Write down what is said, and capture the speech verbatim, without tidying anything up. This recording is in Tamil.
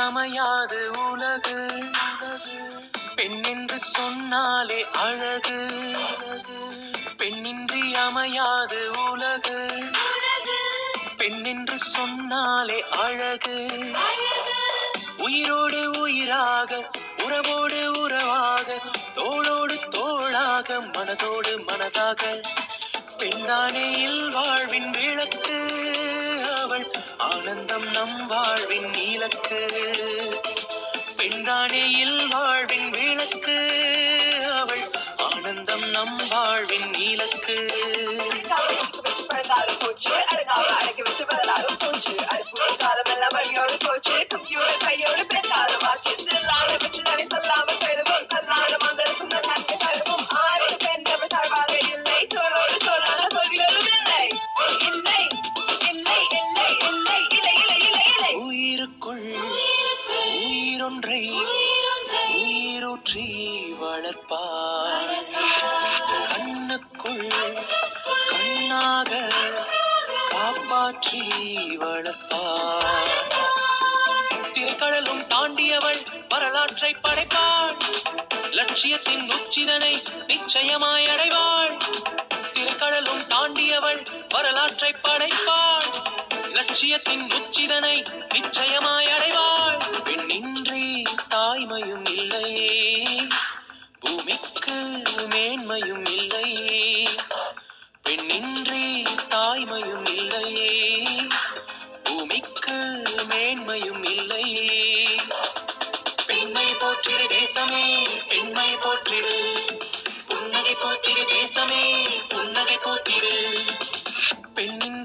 அமையாது உலகு பெண்ணென்று சொன்னாலே அழகு பெண்ணின்றி அமையாது உலகு பெண்ணென்று சொன்னாலே அழகு உயிரோடு உயிராக உறவோடு உறவாக தோளோடு தோளாக மனதோடு மனதாக பெண்தானே இல்வாழ்வின் விளக்கு அவள் ஆனந்தம் நம் வாழ்வின் நீலக்கு பெண்தானே இல்வாழ்வின் விளக்கு அவள் ஆனந்தம் நம் வாழ்வின் நீலக்கு உயிருக்குள் உயிரொன்றை உயிரூற்றி வளர்ப்பார் கண்ணுக்குள் கண்ணாக காப்பாற்றி வளர்ப்பார் திரைக்கடலும் தாண்டியவள் வரலாற்றை படைப்பாள் லட்சியத்தின் உச்சிதனை நிச்சயமாய் அடைவாள் திரைக்கடலும் தாண்டியவள் வரலாற்றை படைப்பாள் லட்சியத்தின் உச்சிதனை நிச்சயமாய் அடைவாள் பெண்ணின்றி தாய்மையும் இல்லை பூமிக்கு மேன்மையும் இல்லை பெண்ணின்றி தாய்மையும் இல்லை பூமிக்கு மேன்மையும் இல்லை பெண்மை போற்றிடு தேசமே பெண்மை போற்றிடு புன்னகை போற்றிடு தேசமே புன்னகை போற்றிடு பெண்ணின்